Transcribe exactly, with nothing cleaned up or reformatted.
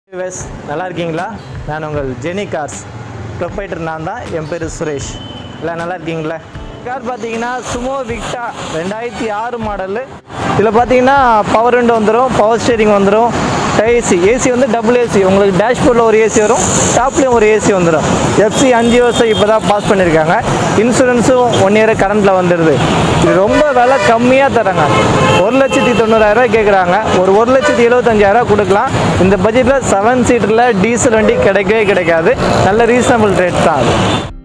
Viewers நல்லா இருக்கீங்களா? நான் உங்கள் ஜெனி கார்ஸ் ப்ரொப்ரைட்டர். நான் தான், என் பேர் சுரேஷ். இல்லை நல்லா இருக்கீங்களா? கார் பார்த்தீங்கன்னா சுமோ விக்டா ரெண்டாயிரத்தி ஆறு மாடலு. இதில் பார்த்தீங்கன்னா பவர் விண்டோ வந்துடும், பவர் ஸ்டேரிங் வந்துடும், ஏசி ஏசி வந்து டபுள் ஏசி. உங்களுக்கு டேஷ்போர்டில் ஒரு ஏசி வரும், டாப்லேயும் ஒரு ஏசி வந்துடும். எஃப்சி அஞ்சு வருஷம் இப்போ தான் பாஸ் பண்ணியிருக்காங்க. இன்சூரன்ஸும் ஒன் இயர் கரண்ட்டில் வந்துடுது. இது ரொம்ப விலை கம்மியாக தராங்க. ஒரு லட்சத்தி தொண்ணூறாயிரரூவா கேட்குறாங்க. ஒரு ஒரு லட்சத்தி எழுபத்தஞ்சாயிரரூவா கொடுக்கலாம். இந்த பட்ஜெட்டில் செவன் சீட்டரில் டீசல் வண்டி கிடைக்கவே கிடைக்காது. நல்ல ரீசனபிள் ரேட் தான் அது.